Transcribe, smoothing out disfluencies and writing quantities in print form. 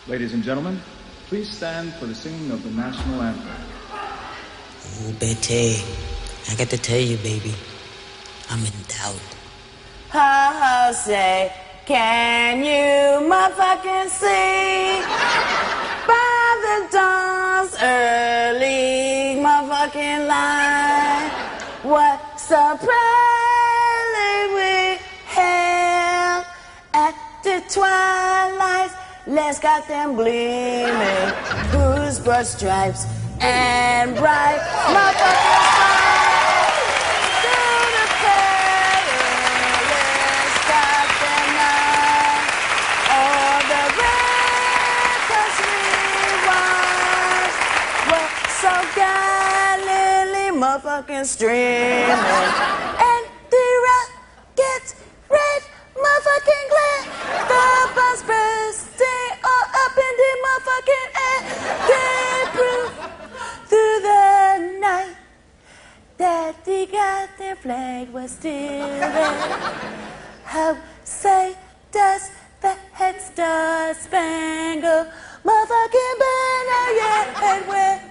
Ladies and gentlemen, please stand for the singing of the national anthem. Oh, Betty, I got to tell you, baby, I'm in doubt. Ha say, can you motherfucking see? By the dawn's early motherfucking light, what surprise we held at the twilight. Let's got them gleaming, whose broad stripes and bright motherfucking stars. Through the perilous goddamn night, all the records we watched were so gallantly motherfucking streaming, and the rockets red motherfucking glare, the bombs bursting all up in the motherfucking air, gave proof through the night that the goddamn flag was still there. How say does the head star spangled motherfucking banner yet, and where